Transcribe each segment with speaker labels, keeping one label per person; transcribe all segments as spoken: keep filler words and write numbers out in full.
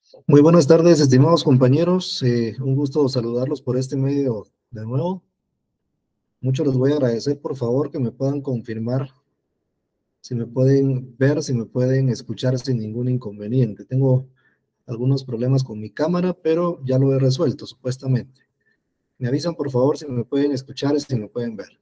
Speaker 1: Muy buenas tardes, estimados compañeros. Eh, un gusto saludarlos por este medio de nuevo. Mucho les voy a agradecer, por favor, que me puedan confirmar si me pueden ver, si me pueden escuchar sin ningún inconveniente. Tengo algunos problemas con mi cámara, pero ya lo he resuelto, supuestamente. Me avisan, por favor, si me pueden escuchar y si me pueden ver.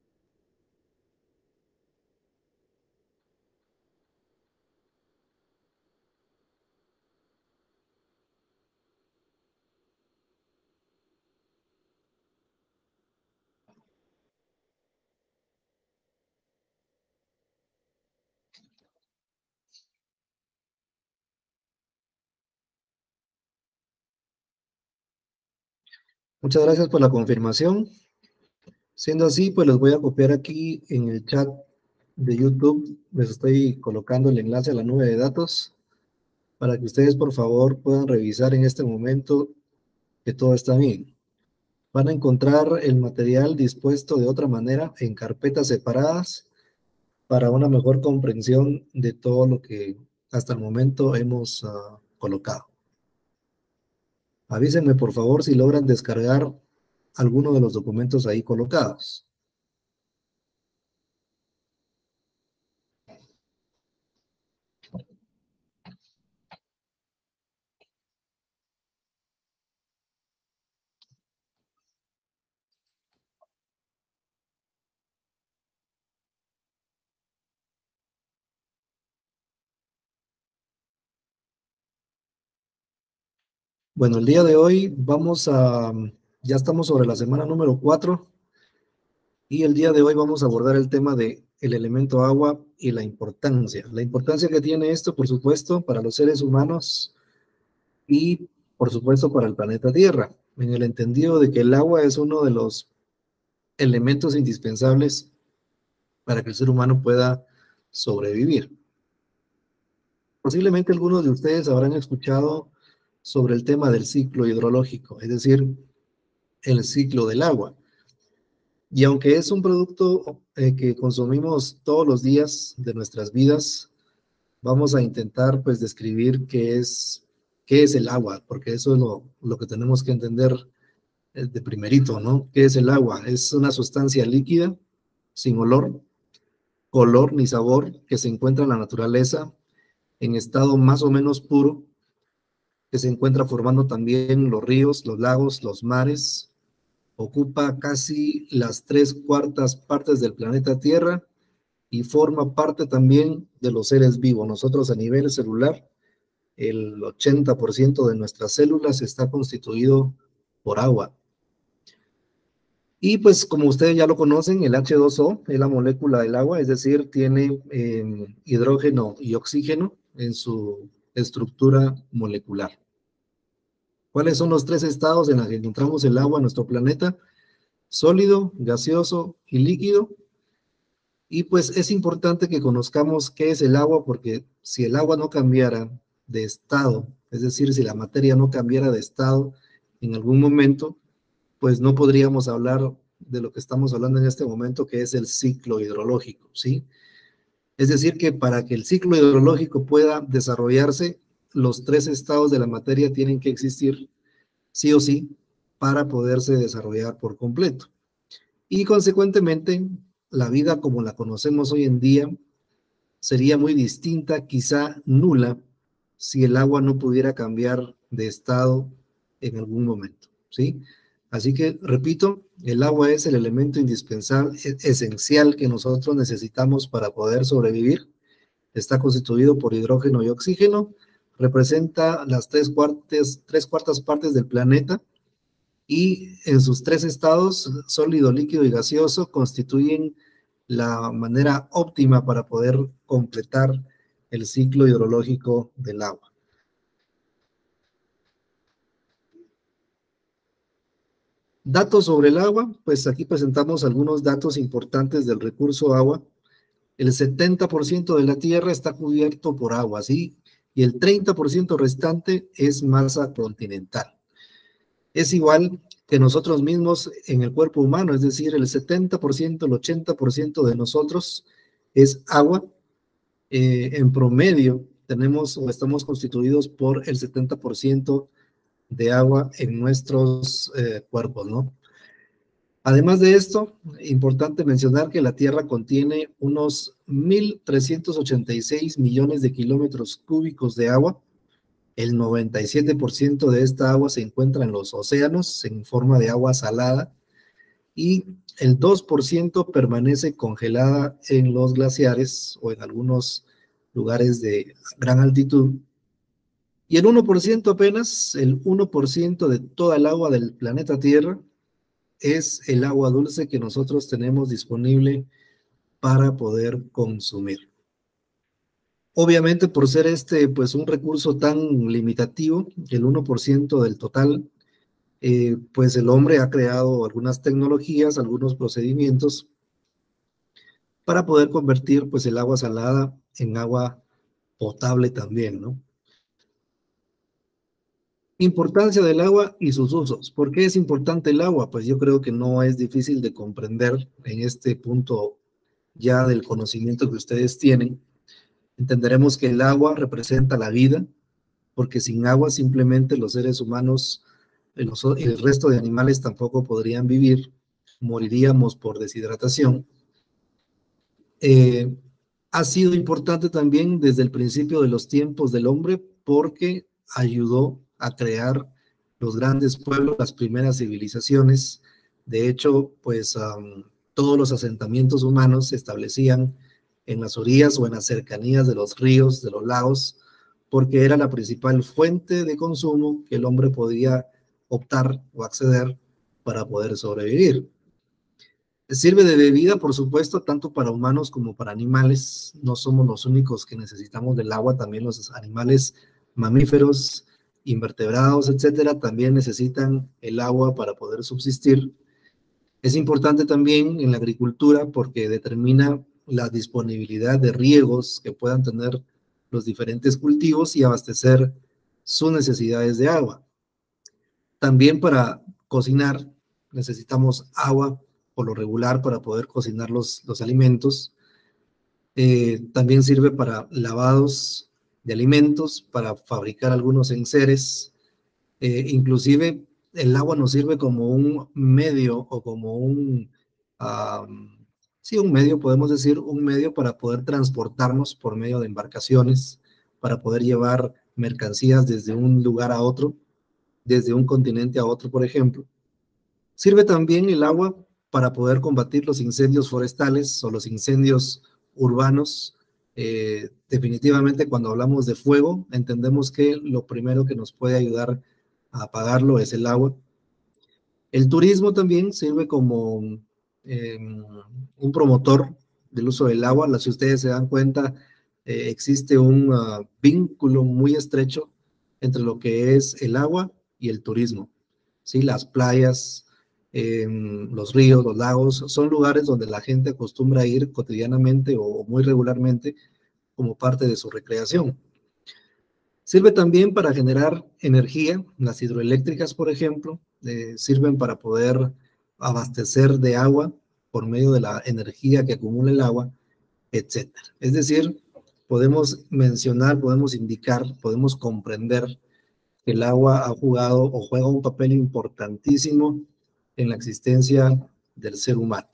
Speaker 1: Muchas gracias por la confirmación. Siendo así, pues les voy a copiar aquí en el chat de YouTube. Les estoy colocando el enlace a la nube de datos para que ustedes, por favor, puedan revisar en este momento que todo está bien. Van a encontrar el material dispuesto de otra manera en carpetas separadas para una mejor comprensión de todo lo que hasta el momento hemos uh, colocado. Avísenme, por favor, si logran descargar alguno de los documentos ahí colocados. Bueno, el día de hoy vamos a, ya estamos sobre la semana número cuatro y el día de hoy vamos a abordar el tema de el elemento agua y la importancia. La importancia que tiene esto, por supuesto, para los seres humanos y, por supuesto, para el planeta Tierra, en el entendido de que el agua es uno de los elementos indispensables para que el ser humano pueda sobrevivir. Posiblemente algunos de ustedes habrán escuchado sobre el tema del ciclo hidrológico, es decir, el ciclo del agua. Y aunque es un producto eh, que consumimos todos los días de nuestras vidas, vamos a intentar pues describir qué es, qué es el agua, porque eso es lo, lo que tenemos que entender eh, de primerito, ¿no? ¿Qué es el agua? Es una sustancia líquida, sin olor, color ni sabor, que se encuentra en la naturaleza en estado más o menos puro, que se encuentra formando también los ríos, los lagos, los mares. Ocupa casi las tres cuartas partes del planeta Tierra y forma parte también de los seres vivos. Nosotros a nivel celular, el ochenta por ciento de nuestras células está constituido por agua. Y pues como ustedes ya lo conocen, el H dos O es la molécula del agua, es decir, tiene eh, hidrógeno y oxígeno en su estructura molecular. ¿Cuáles son los tres estados en los que encontramos el agua en nuestro planeta? Sólido, gaseoso y líquido. Y pues es importante que conozcamos qué es el agua, porque si el agua no cambiara de estado, es decir, si la materia no cambiara de estado en algún momento, pues no podríamos hablar de lo que estamos hablando en este momento, que es el ciclo hidrológico, ¿sí? Es decir, que para que el ciclo hidrológico pueda desarrollarse, los tres estados de la materia tienen que existir sí o sí para poderse desarrollar por completo. Y consecuentemente, la vida como la conocemos hoy en día sería muy distinta, quizá nula, si el agua no pudiera cambiar de estado en algún momento, ¿sí? Así que, repito, el agua es el elemento indispensable, esencial que nosotros necesitamos para poder sobrevivir. Está constituido por hidrógeno y oxígeno, representa las tres cuartas, tres cuartas partes del planeta y en sus tres estados, sólido, líquido y gaseoso, constituyen la manera óptima para poder completar el ciclo hidrológico del agua. Datos sobre el agua, pues aquí presentamos algunos datos importantes del recurso agua. El setenta por ciento de la Tierra está cubierto por agua, ¿sí? Y el treinta por ciento restante es masa continental. Es igual que nosotros mismos en el cuerpo humano, es decir, el setenta por ciento, el ochenta por ciento de nosotros es agua eh, en promedio. tenemos o estamos constituidos por el setenta por ciento de agua en nuestros eh, cuerpos, ¿no? Además de esto, importante mencionar que la Tierra contiene unos mil trescientos ochenta y seis millones de kilómetros cúbicos de agua. El noventa y siete por ciento de esta agua se encuentra en los océanos en forma de agua salada y el dos por ciento permanece congelada en los glaciares o en algunos lugares de gran altitud. Y el uno por ciento apenas, el uno por ciento de toda el agua del planeta Tierra es el agua dulce que nosotros tenemos disponible para poder consumir. Obviamente, por ser este pues un recurso tan limitativo, el uno por ciento del total, eh, pues el hombre ha creado algunas tecnologías, algunos procedimientos para poder convertir pues el agua salada en agua potable también, ¿no? Importancia del agua y sus usos. ¿Por qué es importante el agua? Pues yo creo que no es difícil de comprender en este punto ya del conocimiento que ustedes tienen. Entenderemos que el agua representa la vida, porque sin agua simplemente los seres humanos, el, el resto de animales tampoco podrían vivir, moriríamos por deshidratación. Eh, ha sido importante también desde el principio de los tiempos del hombre porque ayudó a crear los grandes pueblos, las primeras civilizaciones. De hecho, pues um, todos los asentamientos humanos se establecían en las orillas o en las cercanías de los ríos, de los lagos, porque era la principal fuente de consumo que el hombre podía optar o acceder para poder sobrevivir. Sirve de bebida, por supuesto, tanto para humanos como para animales. No somos los únicos que necesitamos del agua, también los animales mamíferos, invertebrados, etcétera, también necesitan el agua para poder subsistir. Es importante también en la agricultura porque determina la disponibilidad de riegos que puedan tener los diferentes cultivos y abastecer sus necesidades de agua. También para cocinar necesitamos agua por lo regular para poder cocinar los, los alimentos. Eh, también sirve para lavados de alimentos, para fabricar algunos enseres. Eh, inclusive el agua nos sirve como un medio o como un, um, sí, un medio, podemos decir, un medio para poder transportarnos por medio de embarcaciones, para poder llevar mercancías desde un lugar a otro, desde un continente a otro, por ejemplo. Sirve también el agua para poder combatir los incendios forestales o los incendios urbanos. Eh, definitivamente cuando hablamos de fuego, entendemos que lo primero que nos puede ayudar a apagarlo es el agua. El turismo también sirve como eh, un promotor del uso del agua. Si ustedes se dan cuenta, eh, existe un uh, vínculo muy estrecho entre lo que es el agua y el turismo. ¿Sí? Las playas, eh, los ríos, los lagos, son lugares donde la gente acostumbra a ir cotidianamente o muy regularmente como parte de su recreación. Sirve también para generar energía. Las hidroeléctricas, por ejemplo, eh, sirven para poder abastecer de agua por medio de la energía que acumula el agua, etcétera. Es decir, podemos mencionar, podemos indicar, podemos comprender que el agua ha jugado o juega un papel importantísimo en la existencia del ser humano.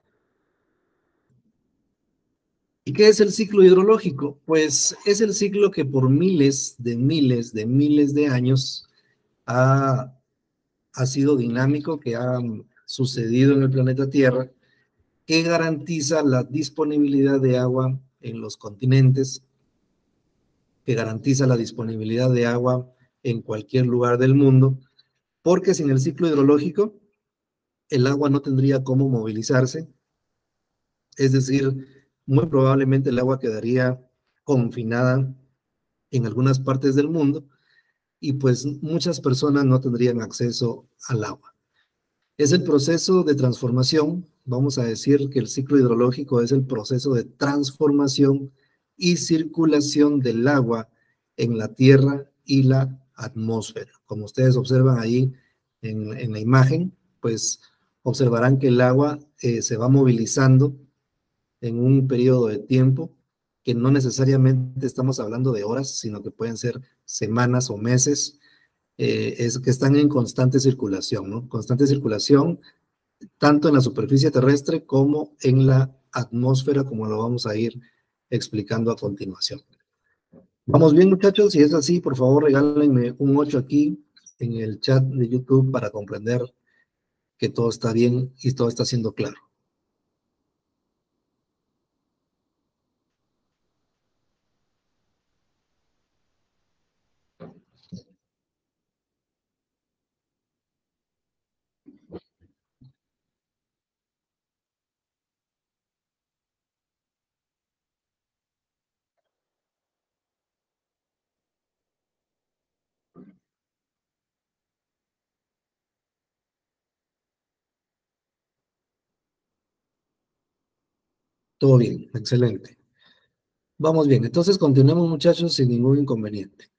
Speaker 1: ¿Y qué es el ciclo hidrológico? Pues es el ciclo que por miles de miles de miles de años ha, ha sido dinámico, que ha sucedido en el planeta Tierra, que garantiza la disponibilidad de agua en los continentes, que garantiza la disponibilidad de agua en cualquier lugar del mundo, porque sin el ciclo hidrológico, el agua no tendría cómo movilizarse, es decir, muy probablemente el agua quedaría confinada en algunas partes del mundo y pues muchas personas no tendrían acceso al agua. Es el proceso de transformación, vamos a decir que el ciclo hidrológico es el proceso de transformación y circulación del agua en la tierra y la atmósfera. Como ustedes observan ahí en, en la imagen, pues observarán que el agua eh, se va movilizando en un periodo de tiempo que no necesariamente estamos hablando de horas, sino que pueden ser semanas o meses, eh, es que están en constante circulación, ¿no? Constante circulación, tanto en la superficie terrestre como en la atmósfera, como lo vamos a ir explicando a continuación. ¿Vamos bien, muchachos? Si es así, por favor, regálenme un ocho aquí en el chat de YouTube para comprender que todo está bien y todo está siendo claro. Todo bien, excelente. Vamos bien, entonces continuemos, muchachos, sin ningún inconveniente.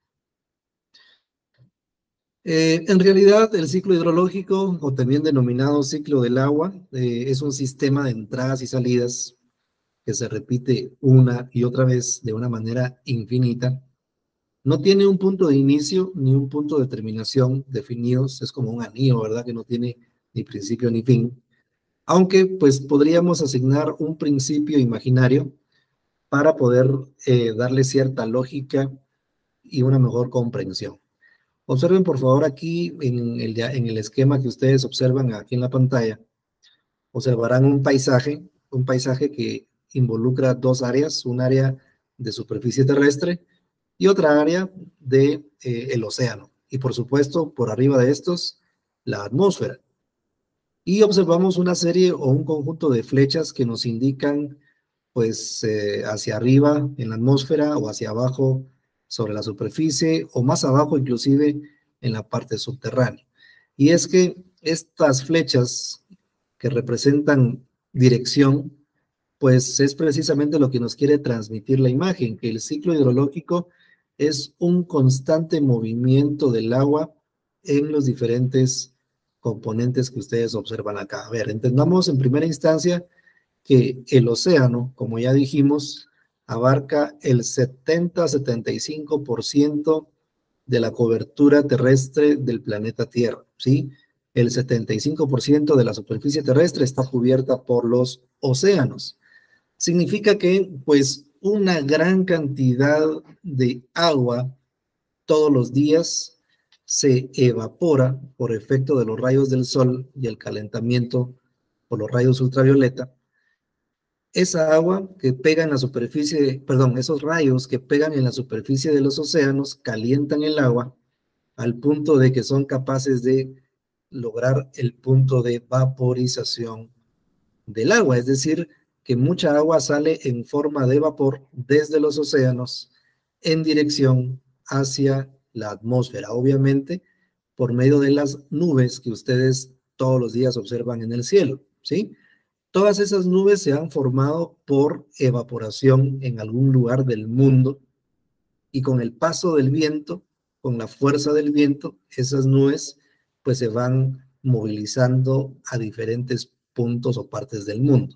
Speaker 1: Eh, en realidad, el ciclo hidrológico, o también denominado ciclo del agua, eh, es un sistema de entradas y salidas que se repite una y otra vez de una manera infinita. No tiene un punto de inicio ni un punto de terminación definidos, es como un anillo, ¿verdad? Que no tiene ni principio ni fin. Aunque, pues, podríamos asignar un principio imaginario para poder eh, darle cierta lógica y una mejor comprensión. Observen por favor aquí en el, en el esquema que ustedes observan aquí en la pantalla, observarán un paisaje, un paisaje que involucra dos áreas, un área de superficie terrestre y otra área de eh, el océano. Y por supuesto, por arriba de estos, la atmósfera. Y observamos una serie o un conjunto de flechas que nos indican pues eh, hacia arriba en la atmósfera o hacia abajo sobre la superficie o más abajo inclusive en la parte subterránea. Y es que estas flechas que representan dirección, pues es precisamente lo que nos quiere transmitir la imagen, que el ciclo hidrológico es un constante movimiento del agua en los diferentes componentes que ustedes observan acá. A ver, entendamos en primera instancia que el océano, como ya dijimos, abarca el setenta a setenta y cinco por ciento de la cobertura terrestre del planeta Tierra, ¿sí? El setenta y cinco por ciento de la superficie terrestre está cubierta por los océanos. Significa que, pues, una gran cantidad de agua todos los días se evapora por efecto de los rayos del sol y el calentamiento por los rayos ultravioleta. Esa agua que pega en la superficie, perdón, esos rayos que pegan en la superficie de los océanos calientan el agua al punto de que son capaces de lograr el punto de vaporización del agua, es decir, que mucha agua sale en forma de vapor desde los océanos en dirección hacia la atmósfera, obviamente por medio de las nubes que ustedes todos los días observan en el cielo, ¿sí? Todas esas nubes se han formado por evaporación en algún lugar del mundo y con el paso del viento, con la fuerza del viento, esas nubes pues se van movilizando a diferentes puntos o partes del mundo.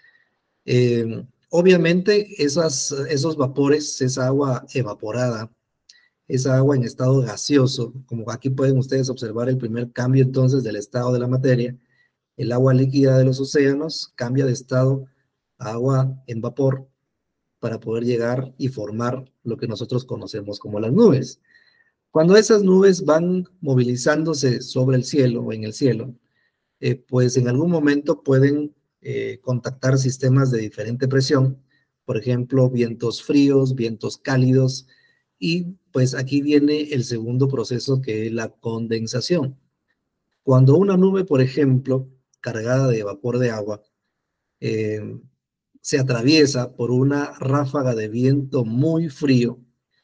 Speaker 1: Eh, obviamente esas, esos vapores, esa agua evaporada, esa agua en estado gaseoso, como aquí pueden ustedes observar el primer cambio entonces del estado de la materia, el agua líquida de los océanos cambia de estado a agua en vapor para poder llegar y formar lo que nosotros conocemos como las nubes. Cuando esas nubes van movilizándose sobre el cielo o en el cielo, eh, pues en algún momento pueden eh, contactar sistemas de diferente presión, por ejemplo, vientos fríos, vientos cálidos, y pues aquí viene el segundo proceso que es la condensación. Cuando una nube, por ejemplo, cargada de vapor de agua, eh, se atraviesa por una ráfaga de viento muy frío,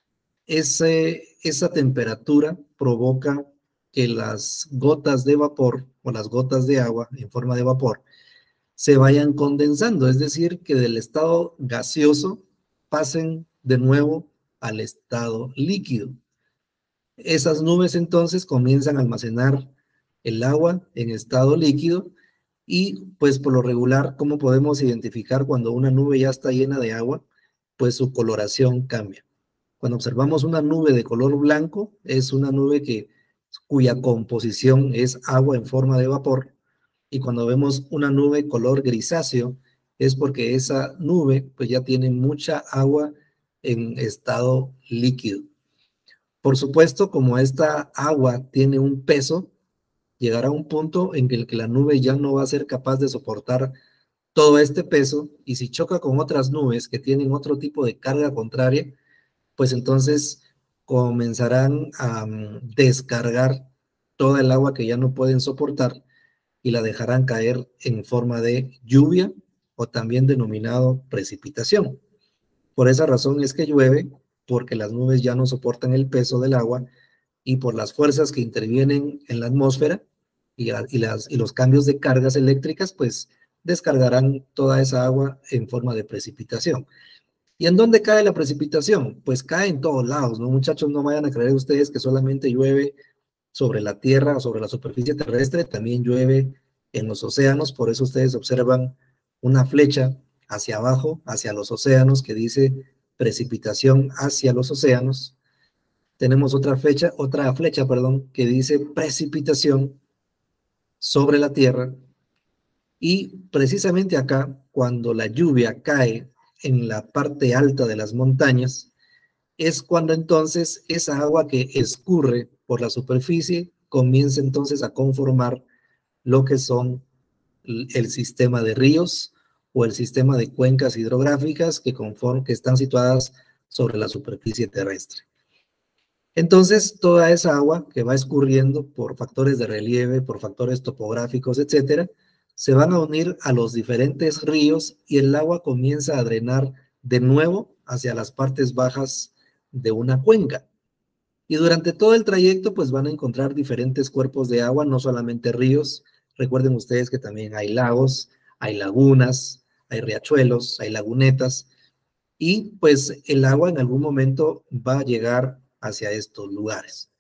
Speaker 1: ese, esa temperatura provoca que las gotas de vapor o las gotas de agua en forma de vapor se vayan condensando, es decir, que del estado gaseoso pasen de nuevo al estado líquido. Esas nubes entonces comienzan a almacenar el agua en estado líquido y pues por lo regular, ¿cómo podemos identificar cuando una nube ya está llena de agua? pues su coloración cambia. Cuando observamos una nube de color blanco, es una nube que, cuya composición es agua en forma de vapor, y cuando vemos una nube color grisáceo, es porque esa nube pues ya tiene mucha agua en estado líquido. Por supuesto, como esta agua tiene un peso, llegará un punto en el que la nube ya no va a ser capaz de soportar todo este peso, y si choca con otras nubes que tienen otro tipo de carga contraria, pues entonces comenzarán a um, descargar toda el agua que ya no pueden soportar y la dejarán caer en forma de lluvia, o también denominado precipitación. Por esa razón es que llueve, porque las nubes ya no soportan el peso del agua, y por las fuerzas que intervienen en la atmósfera y, a, y, las, y los cambios de cargas eléctricas, pues descargarán toda esa agua en forma de precipitación. ¿Y en dónde cae la precipitación? Pues cae en todos lados, ¿no? Muchachos, no vayan a creer ustedes que solamente llueve sobre la tierra o sobre la superficie terrestre, también llueve en los océanos. Por eso ustedes observan una flecha hacia abajo, hacia los océanos, que dice precipitación hacia los océanos. Tenemos otra flecha, otra flecha, perdón, que dice precipitación sobre la tierra. Y precisamente acá, cuando la lluvia cae en la parte alta de las montañas, es cuando entonces esa agua que escurre por la superficie comienza entonces a conformar lo que son el sistema de ríos o el sistema de cuencas hidrográficas que, conform, que están situadas sobre la superficie terrestre. Entonces, toda esa agua que va escurriendo por factores de relieve, por factores topográficos, etcétera, se van a unir a los diferentes ríos, y el agua comienza a drenar de nuevo hacia las partes bajas de una cuenca. Y durante todo el trayecto, pues van a encontrar diferentes cuerpos de agua, no solamente ríos. Recuerden ustedes que también hay lagos, hay lagunas, hay riachuelos, hay lagunetas, y pues el agua en algún momento va a llegar hacia estos lugares.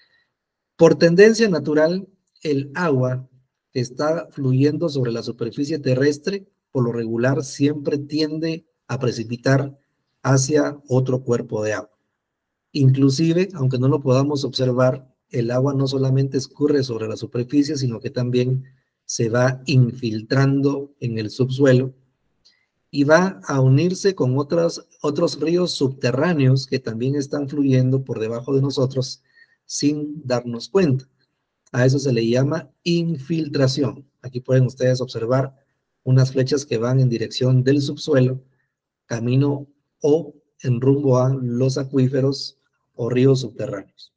Speaker 1: Por tendencia natural, el agua que está fluyendo sobre la superficie terrestre, por lo regular, siempre tiende a precipitar hacia otro cuerpo de agua. Inclusive, aunque no lo podamos observar, el agua no solamente escurre sobre la superficie, sino que también se va infiltrando en el subsuelo y va a unirse con otros, otros ríos subterráneos que también están fluyendo por debajo de nosotros sin darnos cuenta. A eso se le llama infiltración. Aquí pueden ustedes observar unas flechas que van en dirección del subsuelo, camino o en rumbo a los acuíferos o ríos subterráneos.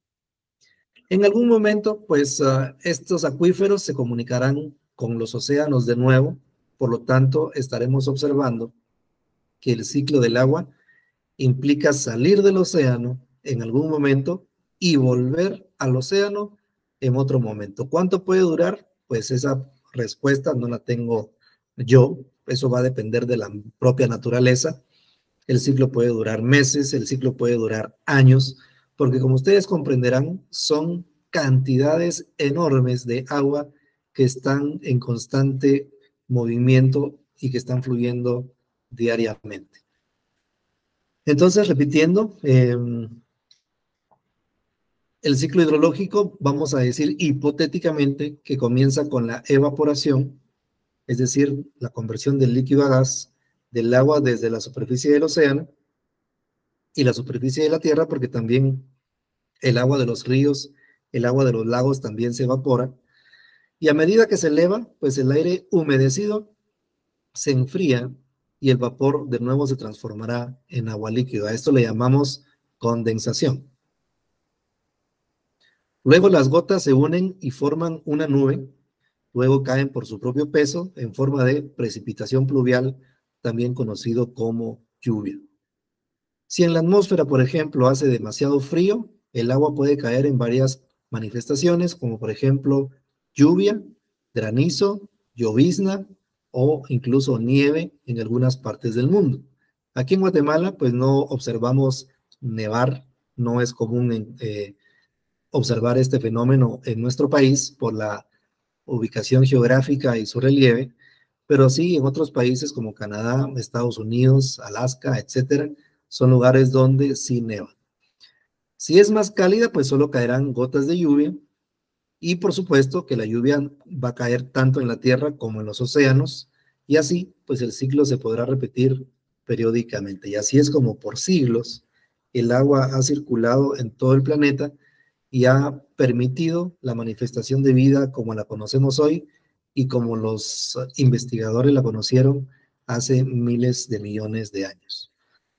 Speaker 1: En algún momento, pues uh, estos acuíferos se comunicarán con los océanos de nuevo. Por lo tanto, estaremos observando que el ciclo del agua implica salir del océano en algún momento y volver al océano en otro momento. ¿Cuánto puede durar? Pues esa respuesta no la tengo yo. Eso va a depender de la propia naturaleza. El ciclo puede durar meses, el ciclo puede durar años, porque como ustedes comprenderán, son cantidades enormes de agua que están en constante movimiento y que están fluyendo diariamente. Entonces, repitiendo, eh, el ciclo hidrológico, vamos a decir hipotéticamente que comienza con la evaporación, es decir, la conversión del líquido a gas del agua desde la superficie del océano y la superficie de la tierra, porque también el agua de los ríos, el agua de los lagos también se evapora. Y a medida que se eleva, pues el aire humedecido se enfría y el vapor de nuevo se transformará en agua líquida. A esto le llamamos condensación. Luego las gotas se unen y forman una nube, luego caen por su propio peso en forma de precipitación pluvial, también conocido como lluvia. Si en la atmósfera, por ejemplo, hace demasiado frío, el agua puede caer en varias manifestaciones, como por ejemplo lluvia, granizo, llovizna o incluso nieve en algunas partes del mundo. Aquí en Guatemala, pues no observamos nevar, no es común en, eh, observar este fenómeno en nuestro país por la ubicación geográfica y su relieve, pero sí en otros países como Canadá, Estados Unidos, Alaska, etcétera, son lugares donde sí neva. Si es más cálida, pues solo caerán gotas de lluvia, y por supuesto que la lluvia va a caer tanto en la tierra como en los océanos, y así pues el ciclo se podrá repetir periódicamente. Y así es como por siglos el agua ha circulado en todo el planeta y ha permitido la manifestación de vida como la conocemos hoy y como los investigadores la conocieron hace miles de millones de años.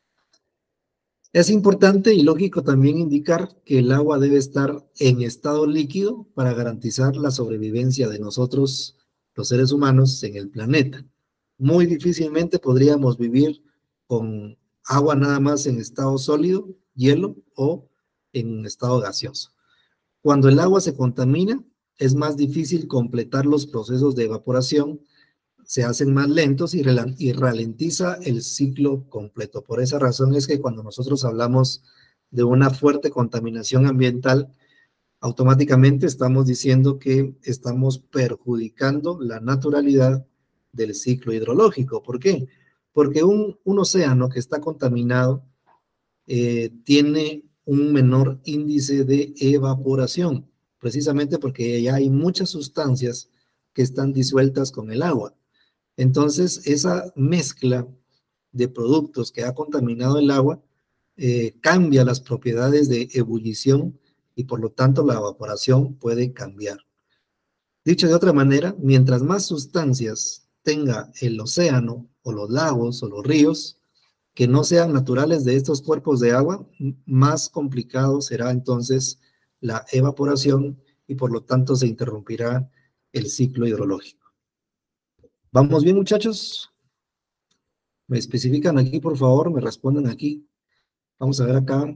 Speaker 1: Es importante y lógico también indicar que el agua debe estar en estado líquido para garantizar la sobrevivencia de nosotros, los seres humanos, en el planeta. Muy difícilmente podríamos vivir con agua nada más en estado sólido, hielo, o en estado gaseoso. Cuando el agua se contamina, es más difícil completar los procesos de evaporación, se hacen más lentos y, y ralentiza el ciclo completo. Por esa razón es que cuando nosotros hablamos de una fuerte contaminación ambiental, automáticamente estamos diciendo que estamos perjudicando la naturalidad del ciclo hidrológico. ¿Por qué? Porque un, un océano que está contaminado eh, tiene un menor índice de evaporación, precisamente porque ya hay muchas sustancias que están disueltas con el agua. Entonces, esa mezcla de productos que ha contaminado el agua eh, cambia las propiedades de ebullición y por lo tanto la evaporación puede cambiar. Dicho de otra manera, mientras más sustancias tenga el océano o los lagos o los ríos que no sean naturales de estos cuerpos de agua, más complicado será entonces la evaporación y por lo tanto se interrumpirá el ciclo hidrológico. ¿Vamos bien, muchachos? Me especifican aquí, por favor, me responden aquí. Vamos a ver acá.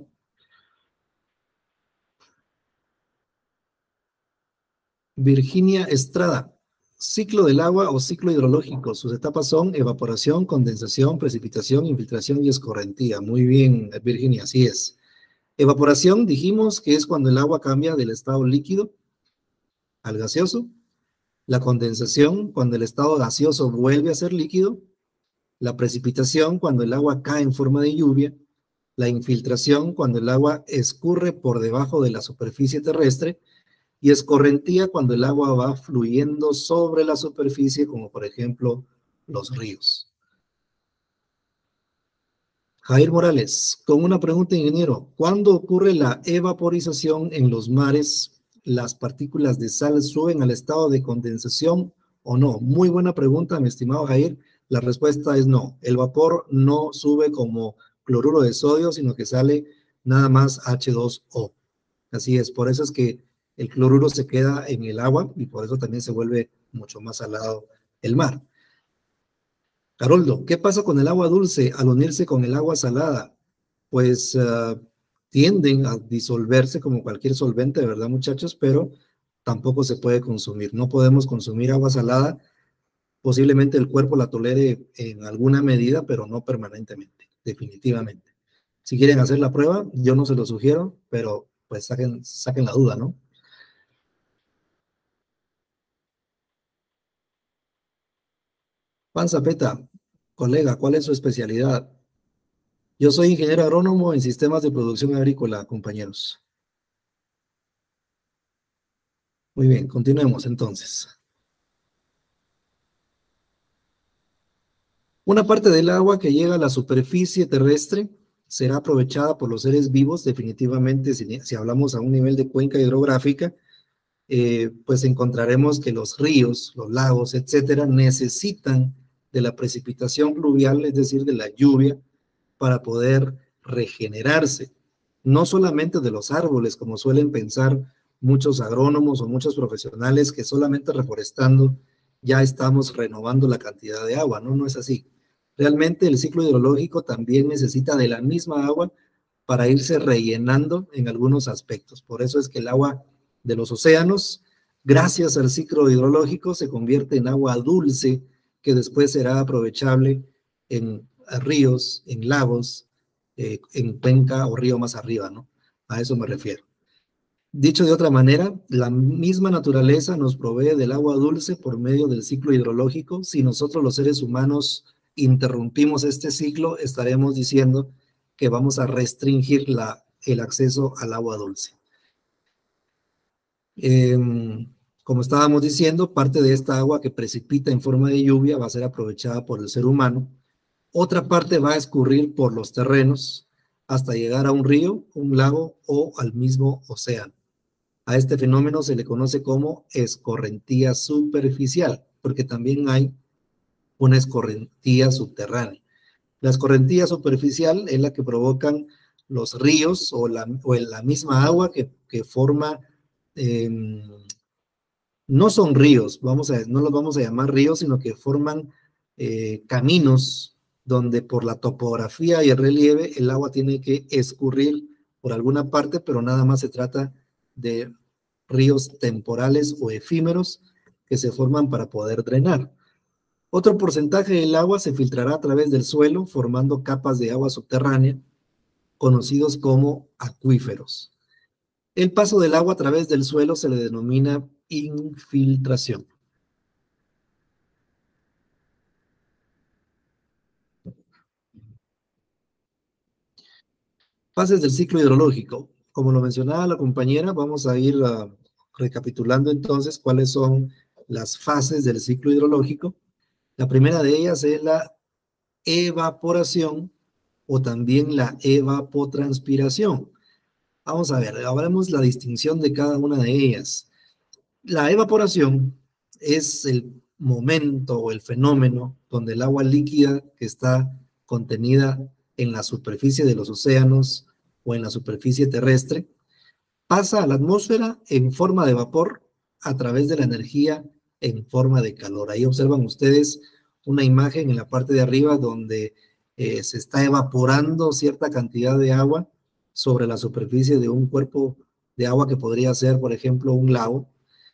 Speaker 1: Virginia Estrada. Ciclo del agua o ciclo hidrológico. Sus etapas son evaporación, condensación, precipitación, infiltración y escorrentía. Muy bien, Virginia, así es. Evaporación, dijimos que es cuando el agua cambia del estado líquido al gaseoso. La condensación, cuando el estado gaseoso vuelve a ser líquido. La precipitación, cuando el agua cae en forma de lluvia. La infiltración, cuando el agua escurre por debajo de la superficie terrestre. Y escorrentía, cuando el agua va fluyendo sobre la superficie, como por ejemplo los ríos. Jair Morales, con una pregunta, ingeniero. ¿Cuándo ocurre la evaporización en los mares? ¿Las partículas de sal suben al estado de condensación o no? Muy buena pregunta, mi estimado Jair. La respuesta es no. El vapor no sube como cloruro de sodio, sino que sale nada más H dos O. Así es, por eso es que el cloruro se queda en el agua y por eso también se vuelve mucho más salado el mar. Haroldo, ¿qué pasa con el agua dulce al unirse con el agua salada? Pues uh, tienden a disolverse como cualquier solvente, ¿verdad, muchachos? Pero tampoco se puede consumir. No podemos consumir agua salada. Posiblemente el cuerpo la tolere en alguna medida, pero no permanentemente, definitivamente. Si quieren hacer la prueba, yo no se lo sugiero, pero pues saquen, saquen la duda, ¿no? Juan Zapeta, colega, ¿cuál es su especialidad? Yo soy ingeniero agrónomo en sistemas de producción agrícola, compañeros. Muy bien, continuemos entonces. Una parte del agua que llega a la superficie terrestre será aprovechada por los seres vivos, definitivamente, si, si hablamos a un nivel de cuenca hidrográfica, eh, pues encontraremos que los ríos, los lagos, etcétera, necesitan de la precipitación pluvial, es decir, de la lluvia, para poder regenerarse, no solamente de los árboles, como suelen pensar muchos agrónomos o muchos profesionales, que solamente reforestando ya estamos renovando la cantidad de agua, ¿no? No es así. Realmente el ciclo hidrológico también necesita de la misma agua para irse rellenando en algunos aspectos. Por eso es que el agua de los océanos, gracias al ciclo hidrológico, se convierte en agua dulce que después será aprovechable en ríos, en lagos, eh, en cuenca o río más arriba, ¿no? A eso me refiero. Dicho de otra manera, la misma naturaleza nos provee del agua dulce por medio del ciclo hidrológico. Si nosotros los seres humanos interrumpimos este ciclo, estaremos diciendo que vamos a restringir la, el acceso al agua dulce. Eh, como estábamos diciendo, parte de esta agua que precipita en forma de lluvia va a ser aprovechada por el ser humano. Otra parte va a escurrir por los terrenos hasta llegar a un río, un lago o al mismo océano. A este fenómeno se le conoce como escorrentía superficial, porque también hay una escorrentía subterránea. La escorrentía superficial es la que provocan los ríos o la, o la misma agua que, que forma, eh, no son ríos, vamos a, no los vamos a llamar ríos, sino que forman eh, caminos donde por la topografía y el relieve el agua tiene que escurrir por alguna parte, pero nada más se trata de ríos temporales o efímeros que se forman para poder drenar. Otro porcentaje del agua se filtrará a través del suelo, formando capas de agua subterránea, conocidos como acuíferos. El paso del agua a través del suelo se le denomina infiltración. Fases del ciclo hidrológico. Como lo mencionaba la compañera, vamos a ir uh, recapitulando entonces cuáles son las fases del ciclo hidrológico. La primera de ellas es la evaporación o también la evapotranspiración. Vamos a ver, hablemos la distinción de cada una de ellas. La evaporación es el momento o el fenómeno donde el agua líquida que está contenida en la superficie de los océanos o en la superficie terrestre pasa a la atmósfera en forma de vapor a través de la energía en forma de calor. Ahí observan ustedes una imagen en la parte de arriba donde eh, se está evaporando cierta cantidad de agua sobre la superficie de un cuerpo de agua que podría ser, por ejemplo, un lago.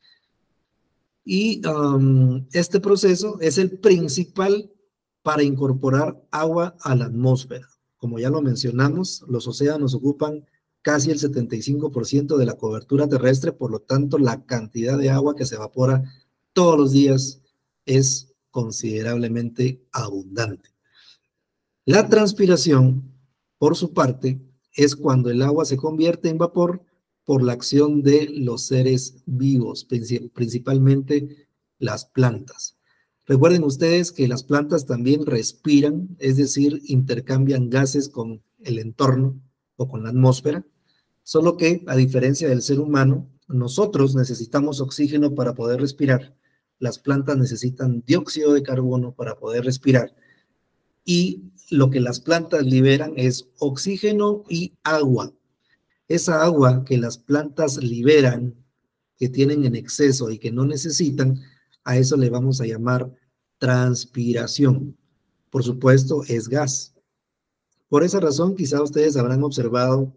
Speaker 1: Y um, este proceso es el principal para incorporar agua a la atmósfera. Como ya lo mencionamos, los océanos ocupan casi el setenta y cinco por ciento de la cobertura terrestre, por lo tanto, la cantidad de agua que se evapora todos los días es considerablemente abundante. La transpiración, por su parte, es cuando el agua se convierte en vapor por la acción de los seres vivos, principalmente las plantas. Recuerden ustedes que las plantas también respiran, es decir, intercambian gases con el entorno o con la atmósfera, solo que, a diferencia del ser humano, nosotros necesitamos oxígeno para poder respirar, las plantas necesitan dióxido de carbono para poder respirar, y lo que las plantas liberan es oxígeno y agua. Esa agua que las plantas liberan, que tienen en exceso y que no necesitan, a eso le vamos a llamar transpiración. Por supuesto, es gas. Por esa razón, quizá ustedes habrán observado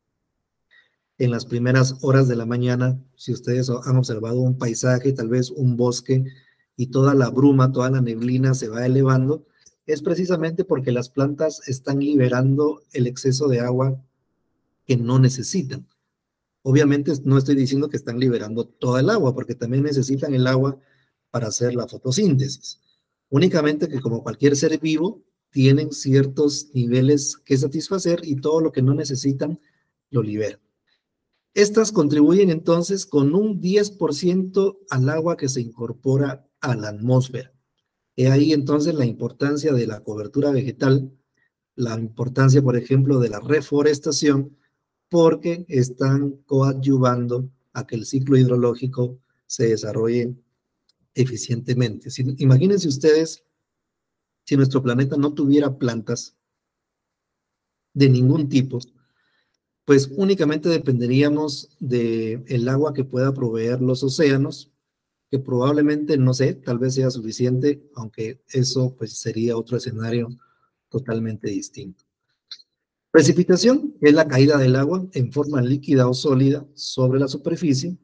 Speaker 1: en las primeras horas de la mañana, si ustedes han observado un paisaje, tal vez un bosque, y toda la bruma, toda la neblina se va elevando, es precisamente porque las plantas están liberando el exceso de agua que no necesitan. Obviamente no estoy diciendo que están liberando toda el agua, porque también necesitan el agua para hacer la fotosíntesis. Únicamente que como cualquier ser vivo, tienen ciertos niveles que satisfacer y todo lo que no necesitan lo liberan. Estas contribuyen entonces con un diez por ciento al agua que se incorpora a la atmósfera. He ahí entonces la importancia de la cobertura vegetal, la importancia, por ejemplo, de la reforestación, porque están coadyuvando a que el ciclo hidrológico se desarrolle eficientemente. Si, imagínense ustedes si nuestro planeta no tuviera plantas de ningún tipo, pues únicamente dependeríamos del agua que pueda proveer los océanos, que probablemente, no sé, tal vez sea suficiente, aunque eso pues sería otro escenario totalmente distinto. Precipitación es la caída del agua en forma líquida o sólida sobre la superficie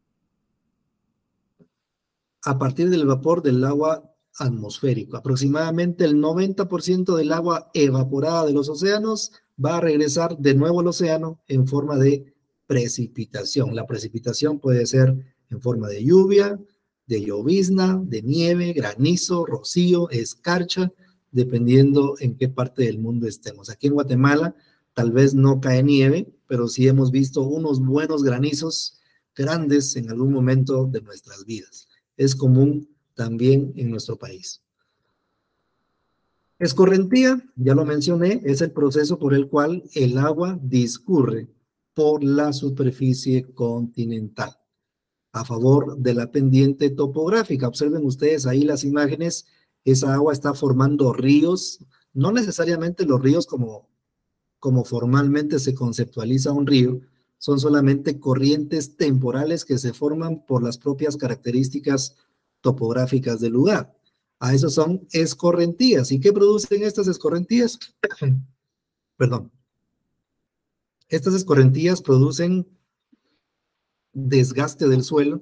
Speaker 1: a partir del vapor del agua atmosférico. Aproximadamente el noventa por ciento del agua evaporada de los océanos va a regresar de nuevo al océano en forma de precipitación. La precipitación puede ser en forma de lluvia, de llovizna, de nieve, granizo, rocío, escarcha, dependiendo en qué parte del mundo estemos. Aquí en Guatemala tal vez no cae nieve, pero sí hemos visto unos buenos granizos grandes en algún momento de nuestras vidas. Es común también en nuestro país. Escorrentía, ya lo mencioné, es el proceso por el cual el agua discurre por la superficie continental a favor de la pendiente topográfica. Observen ustedes ahí las imágenes, esa agua está formando ríos, no necesariamente los ríos como, como formalmente se conceptualiza un río, son solamente corrientes temporales que se forman por las propias características topográficas del lugar. A eso son escorrentías. ¿Y qué producen estas escorrentías? Perdón. Estas escorrentías producen desgaste del suelo.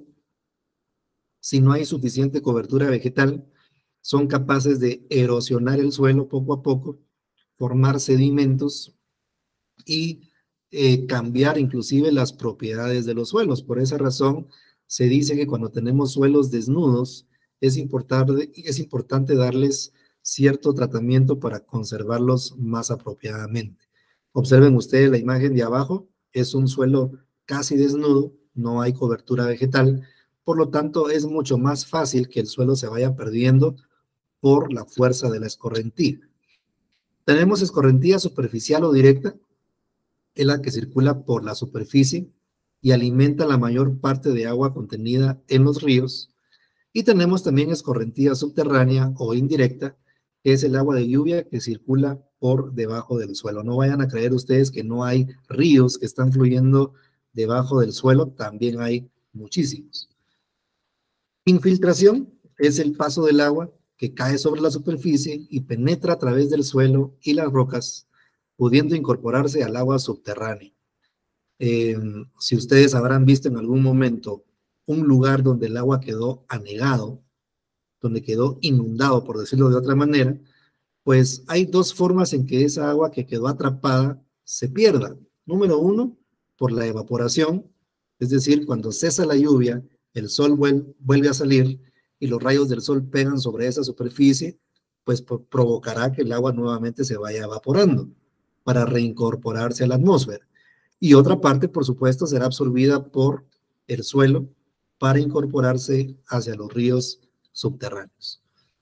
Speaker 1: Si no hay suficiente cobertura vegetal, son capaces de erosionar el suelo poco a poco, formar sedimentos y eh, cambiar inclusive las propiedades de los suelos. Por esa razón, se dice que cuando tenemos suelos desnudos, es importante, es importante darles cierto tratamiento para conservarlos más apropiadamente. Observen ustedes la imagen de abajo, es un suelo casi desnudo, no hay cobertura vegetal, por lo tanto es mucho más fácil que el suelo se vaya perdiendo por la fuerza de la escorrentía. Tenemos escorrentía superficial o directa, es la que circula por la superficie y alimenta la mayor parte de agua contenida en los ríos. Y tenemos también escorrentía subterránea o indirecta, que es el agua de lluvia que circula por debajo del suelo. No vayan a creer ustedes que no hay ríos que están fluyendo debajo del suelo, también hay muchísimos. Infiltración es el paso del agua que cae sobre la superficie y penetra a través del suelo y las rocas, pudiendo incorporarse al agua subterránea. Eh, si ustedes habrán visto en algún momento un lugar donde el agua quedó anegado, donde quedó inundado, por decirlo de otra manera, pues hay dos formas en que esa agua que quedó atrapada se pierda. Número uno, por la evaporación, es decir, cuando cesa la lluvia, el sol vuelve a salir y los rayos del sol pegan sobre esa superficie, pues provocará que el agua nuevamente se vaya evaporando para reincorporarse a la atmósfera. Y otra parte, por supuesto, será absorbida por el suelo para incorporarse hacia los ríos subterráneos.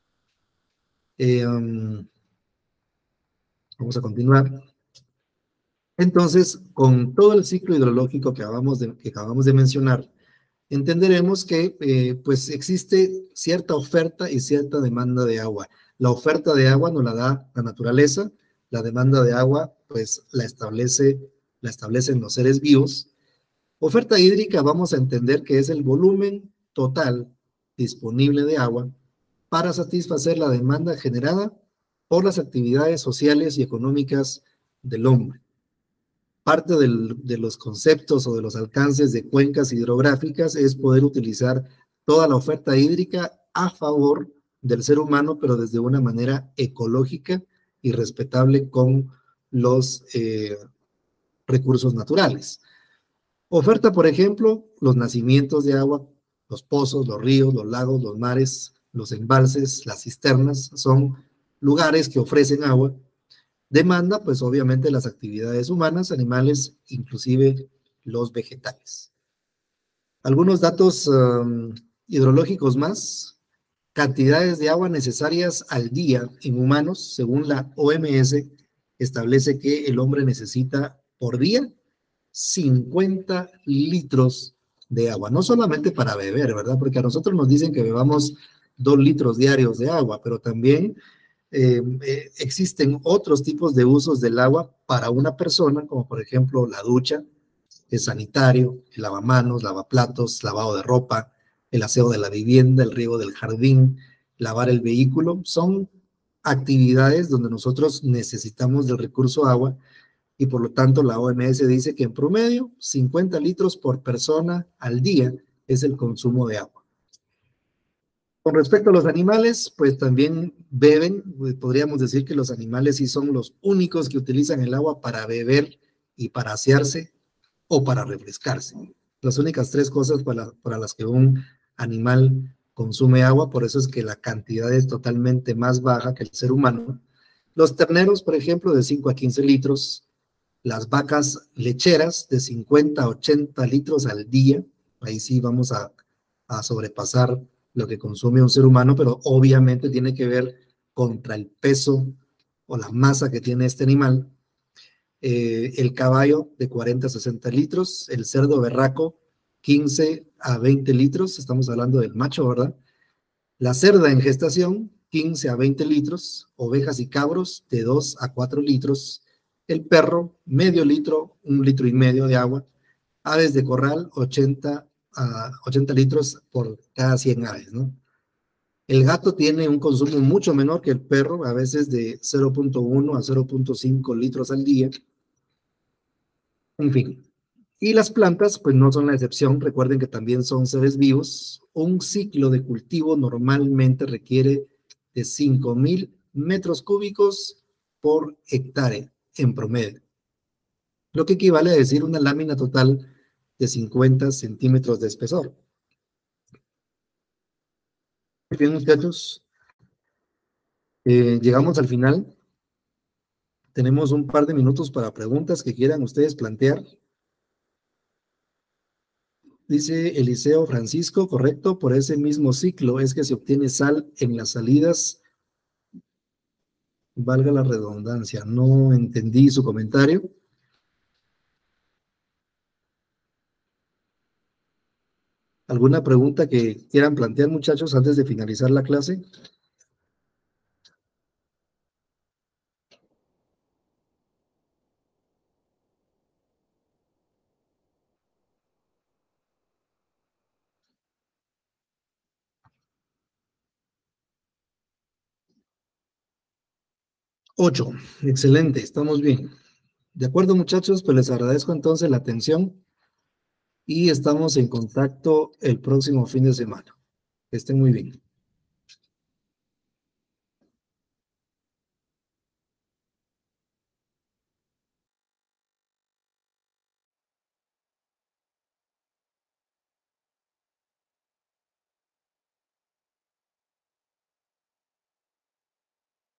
Speaker 1: Eh, um, vamos a continuar. Entonces, con todo el ciclo hidrológico que acabamos de, que acabamos de mencionar, entenderemos que eh, pues existe cierta oferta y cierta demanda de agua. La oferta de agua nos la da la naturaleza, la demanda de agua pues la establece, la establecen los seres vivos. Oferta hídrica vamos a entender que es el volumen total disponible de agua para satisfacer la demanda generada por las actividades sociales y económicas del hombre. Parte del, de los conceptos o de los alcances de cuencas hidrográficas es poder utilizar toda la oferta hídrica a favor del ser humano, pero desde una manera ecológica y respetable con los eh, recursos naturales. Oferta, por ejemplo, los nacimientos de agua, los pozos, los ríos, los lagos, los mares, los embalses, las cisternas, son lugares que ofrecen agua. Demanda, pues obviamente las actividades humanas, animales, inclusive los vegetales. Algunos datos um, hidrológicos más. Cantidades de agua necesarias al día en humanos, según la O M S, establece que el hombre necesita por día cincuenta litros de agua. No solamente para beber, ¿verdad? Porque a nosotros nos dicen que bebamos dos litros diarios de agua, pero también Eh, eh, existen otros tipos de usos del agua para una persona, como por ejemplo la ducha, el sanitario, el lavamanos, lavaplatos, lavado de ropa, el aseo de la vivienda, el riego del jardín, lavar el vehículo. Son actividades donde nosotros necesitamos del recurso agua y por lo tanto la O M S dice que en promedio cincuenta litros por persona al día es el consumo de agua. Con respecto a los animales, pues también beben, podríamos decir que los animales sí son los únicos que utilizan el agua para beber y para asearse o para refrescarse. Las únicas tres cosas para, para las que un animal consume agua, por eso es que la cantidad es totalmente más baja que el ser humano. Los terneros, por ejemplo, de cinco a quince litros, Las vacas lecheras de cincuenta a ochenta litros al día, ahí sí vamos a, a sobrepasar lo que consume un ser humano, pero obviamente tiene que ver contra el peso o la masa que tiene este animal. Eh, el caballo de cuarenta a sesenta litros, el cerdo berraco quince a veinte litros, estamos hablando del macho, ¿verdad? La cerda en gestación, quince a veinte litros, ovejas y cabros de dos a cuatro litros, el perro, medio litro, un litro y medio de agua, aves de corral, ochenta a ochenta litros por cada cien aves, ¿no? El gato tiene un consumo mucho menor que el perro, a veces de cero punto uno a cero punto cinco litros al día. En fin. Y las plantas, pues no son la excepción. Recuerden que también son seres vivos. Un ciclo de cultivo normalmente requiere de cinco mil metros cúbicos por hectárea en promedio, lo que equivale a decir una lámina total de cincuenta centímetros de espesor. Muy bien, muchachos. Eh, llegamos al final. Tenemos un par de minutos para preguntas que quieran ustedes plantear. Dice Eliseo Francisco, correcto, por ese mismo ciclo es que se obtiene sal en las salidas, valga la redundancia. No entendí su comentario. ¿Alguna pregunta que quieran plantear, muchachos, antes de finalizar la clase? Ocho. Excelente, estamos bien. De acuerdo, muchachos, pues les agradezco entonces la atención y estamos en contacto el próximo fin de semana. Que estén muy bien.